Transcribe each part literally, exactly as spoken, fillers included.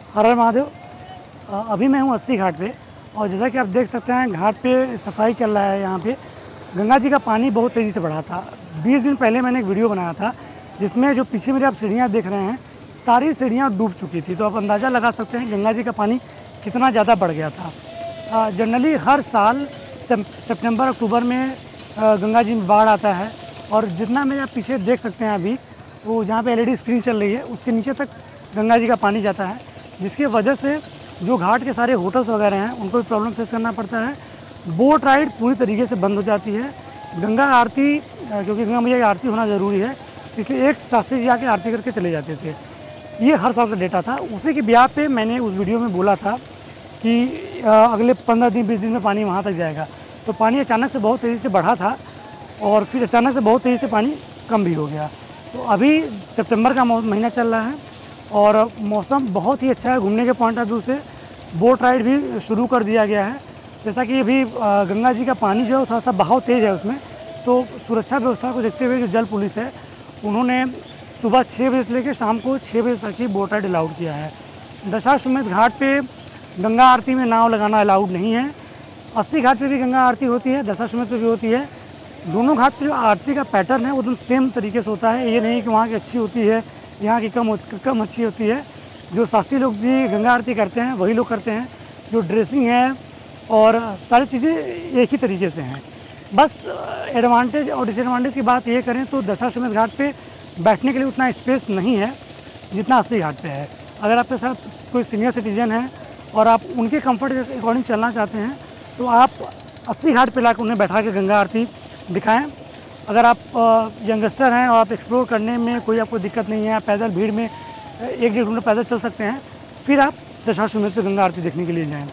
हर हर महादेव। अ, अभी मैं हूँ अस्सी घाट पे और जैसा कि आप देख सकते हैं घाट पे सफाई चल रहा है। यहाँ पे गंगा जी का पानी बहुत तेज़ी से बढ़ा था। बीस दिन पहले मैंने एक वीडियो बनाया था जिसमें जो पीछे मेरे आप सीढ़ियाँ देख रहे हैं, सारी सीढ़ियाँ डूब चुकी थी। तो आप अंदाज़ा लगा सकते हैं गंगा जी का पानी कितना ज़्यादा बढ़ गया था। जनरली हर साल सितंबर अक्टूबर में आ, गंगा जी में बाढ़ आता है और जितना मेरे आप पीछे देख सकते हैं अभी वो जहाँ पे एलईडी स्क्रीन चल रही है उसके नीचे तक गंगा जी का पानी जाता है, जिसकी वजह से जो घाट के सारे होटल्स वगैरह हैं उनको भी प्रॉब्लम फेस करना पड़ता है। बोट राइड पूरी तरीके से बंद हो जाती है। गंगा आरती, क्योंकि गंगा मैया की आरती होना ज़रूरी है, इसलिए एक शास्त्री जी आके आरती करके चले जाते थे। ये हर साल का डेटा था। उसी की ब्याह पे मैंने उस वीडियो में बोला था कि अगले पंद्रह दिन बीस दिन में पानी वहाँ तक जाएगा। तो पानी अचानक से बहुत तेज़ी से बढ़ा था और फिर अचानक से बहुत तेज़ी से पानी कम भी हो गया। तो अभी सितंबर का महीना चल रहा है और मौसम बहुत ही अच्छा है। घूमने के पॉइंट ऑफ व्यू से बोट राइड भी शुरू कर दिया गया है। जैसा कि अभी गंगा जी का पानी जो है थोड़ा सा बहाव तेज़ है उसमें, तो सुरक्षा व्यवस्था को देखते हुए जो जल पुलिस है उन्होंने सुबह छः बजे से लेकर शाम को छः बजे तक ही बोट राइड अलाउड किया है। दशाश्वमेध घाट पे गंगा आरती में नाव लगाना अलाउड नहीं है। अस्सी घाट पे भी गंगा आरती होती है, दशाश्वमेध पे भी होती है। दोनों घाट पे जो आरती का पैटर्न है वो एकदम सेम तरीके से होता है। ये नहीं कि वहाँ की अच्छी होती है, यहाँ की कम कम अच्छी होती है। जो शास्त्री लोग जी गंगा आरती करते हैं वही लोग करते हैं। जो ड्रेसिंग है और सारी चीज़ें एक ही तरीके से हैं। बस एडवांटेज और डिसएडवांटेज की बात ये करें तो दशाश्वमेध घाट पे बैठने के लिए उतना स्पेस नहीं है जितना अस्सी घाट पे है। अगर आपके साथ कोई सीनियर सिटीजन है और आप उनके कंफर्ट के अकॉर्डिंग चलना चाहते हैं तो आप अस्सी घाट पे लाकर उन्हें बैठा के गंगा आरती दिखाएं। अगर आप यंगस्टर हैं और आप एक्सप्लोर करने में कोई आपको दिक्कत नहीं है, आप पैदल भीड़ में एक डेढ़ घंटा पैदल चल सकते हैं, फिर आप दशाश्वमेध पे गंगा आरती देखने के लिए जाएं।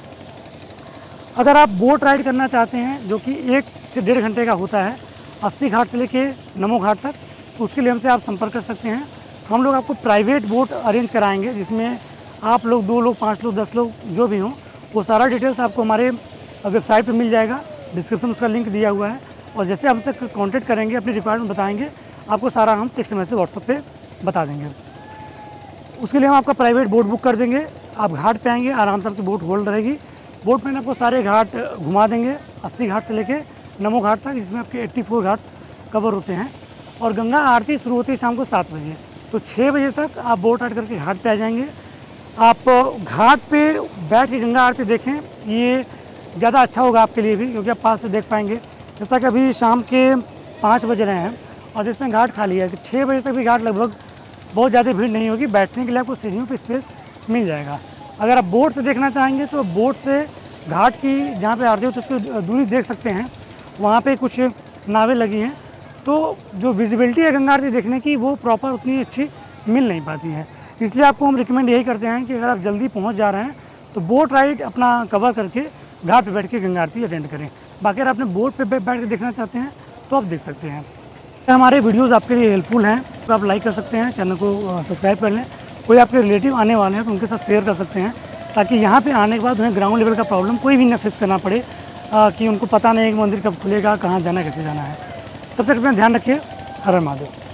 अगर आप बोट राइड करना चाहते हैं जो कि एक से डेढ़ घंटे का होता है अस्सी घाट से लेके नमो घाट तक, तो उसके लिए हमसे आप संपर्क कर सकते हैं। हम लोग आपको प्राइवेट बोट अरेंज कराएंगे जिसमें आप लोग दो लोग पाँच लोग दस लोग जो भी हों, वो सारा डिटेल्स आपको हमारे वेबसाइट पर मिल जाएगा। डिस्क्रिप्शन में उसका लिंक दिया हुआ है और जैसे हमसे कांटेक्ट करेंगे, अपनी रिक्वायरमेंट बताएंगे, आपको सारा हम टेक्स्ट मैसेज व्हाट्सएप पे बता देंगे। उसके लिए हम आपका प्राइवेट बोट बुक कर देंगे। आप घाट पे आएंगे, आराम से आपकी बोट होल्ड रहेगी। बोट में आपको सारे घाट घुमा देंगे, अस्सी घाट से लेके नमो घाट तक, जिसमें आपके चौरासी घाट कवर होते हैं। और गंगा आरती शुरू होती है शाम को सात बजे, तो छः बजे तक आप बोट राइड करके घाट पे आ जाएंगे। आप घाट पे बैठ के गंगा आरती देखें, ये ज़्यादा अच्छा होगा आपके लिए भी, क्योंकि आप पास से देख पाएंगे। जैसा कि अभी शाम के पाँच बज रहे हैं और जिसमें घाट खाली है, कि छः बजे तक भी घाट लगभग बहुत ज़्यादा भीड़ नहीं होगी। बैठने के लिए आपको सीढ़ियों पे स्पेस मिल जाएगा। अगर आप बोट से देखना चाहेंगे तो बोट से घाट की जहाँ पे आरती होती है उसकी दूरी देख सकते हैं। वहाँ पे कुछ नावें लगी हैं, तो जो विजिबिलिटी है गंगा आरती देखने की वो प्रॉपर उतनी अच्छी मिल नहीं पाती है। इसलिए आपको हम रिकमेंड यही करते हैं कि अगर आप जल्दी पहुँच जा रहे हैं तो बोट राइड अपना कवर करके घाट पर बैठ के गंगा आरती अटेंड करें। बाकी अगर आपने बोट पे बैठ के देखना चाहते हैं तो आप देख सकते हैं। हमारे वीडियोस आपके लिए हेल्पफुल हैं तो आप लाइक कर सकते हैं, चैनल को सब्सक्राइब कर लें। कोई आपके रिलेटिव आने वाले हैं तो उनके साथ शेयर कर सकते हैं, ताकि यहाँ पे आने के बाद उन्हें ग्राउंड लेवल का प्रॉब्लम कोई भी ना फेस करना पड़े आ, कि उनको पता नहीं है कि मंदिर कब खुलेगा, कहाँ जाना है, कैसे जाना है। तब तक अपना ध्यान रखिए। हर हर महादेव।